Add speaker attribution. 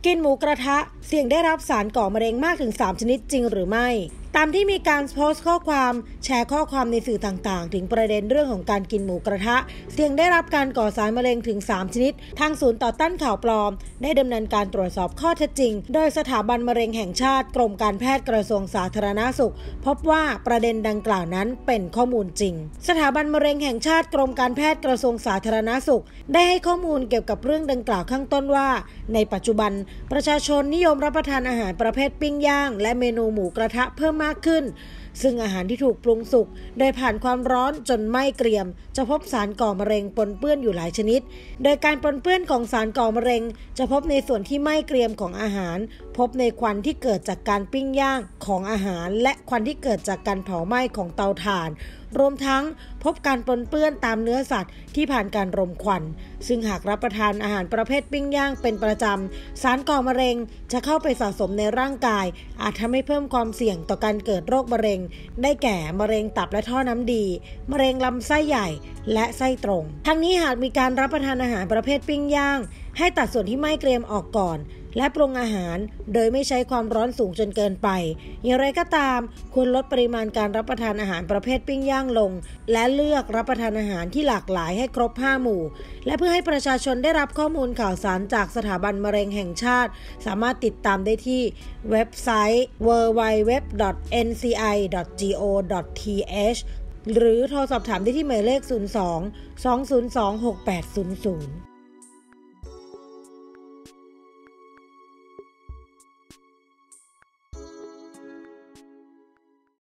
Speaker 1: กินหมูกระทะเสี่ยงได้รับสารก่อมะเร็งมากถึง3ชนิดจริงหรือไม่ตามที่มีการโพสต์ข้อความแชร์ข้อความในสื่อต่างๆถึงประเด็นเรื่องของการกินหมูกระทะเสี่ยงได้รับการก่อสารมะเร็งถึง3ชนิดทางศูนย์ต่อต้านข่าวปลอมได้ดำเนินการตรวจสอบข้อเท็จจริงโดยสถาบันมะเร็งแห่งชาติกรมการแพทย์กระทรวงสาธารณสุขพบว่าประเด็นดังกล่าวนั้นเป็นข้อมูลจริงสถาบันมะเร็งแห่งชาติกรมการแพทย์กระทรวงสาธารณสุขได้ให้ข้อมูลเกี่ยวกับเรื่องดังกล่าวข้างต้นว่าในปัจจุบันประชาชนนิยมรับประทานอาหารประเภทปิ้งย่างและเมนูหมูกระทะเพิ่มมากขึ้นซึ่งอาหารที่ถูกปรุงสุกโดยผ่านความร้อนจนไหม้เกรียมจะพบสารก่อมะเร็งปนเปื้อนอยู่หลายชนิดโดยการปนเปื้อนของสารก่อมะเร็งจะพบในส่วนที่ไหม้เกรียมของอาหารพบในควันที่เกิดจากการปิ้งย่างของอาหารและควันที่เกิดจากการเผาไหม้ของเตาถ่านรวมทั้งพบการปนเปื้อนตามเนื้อสัตว์ที่ผ่านการรมควันซึ่งหากรับประทานอาหารประเภทปิ้งย่างเป็นประจำสารก่อมะเร็งจะเข้าไปสะสมในร่างกายอาจทำให้เพิ่มความเสี่ยงต่อการเกิดโรคมะเร็งได้แก่มะเร็งตับและท่อน้ำดีมะเร็งลำไส้ใหญ่และไส้ตรงทั้งนี้หากมีการรับประทานอาหารประเภทปิ้งย่างให้ตัดส่วนที่ไหม้เกรียมออกก่อนและปรุงอาหารโดยไม่ใช้ความร้อนสูงจนเกินไปอย่างไรก็ตามควรลดปริมาณการรับประทานอาหารประเภทปิ้งย่างลงและเลือกรับประทานอาหารที่หลากหลายให้ครบ5หมู่และเพื่อให้ประชาชนได้รับข้อมูลข่าวสารจากสถาบันมะเร็งแห่งชาติสามารถติดตามได้ที่เว็บไซต์ www.nci.go.th หรือโทรสอบถามได้ที่หมายเลข02 202 6800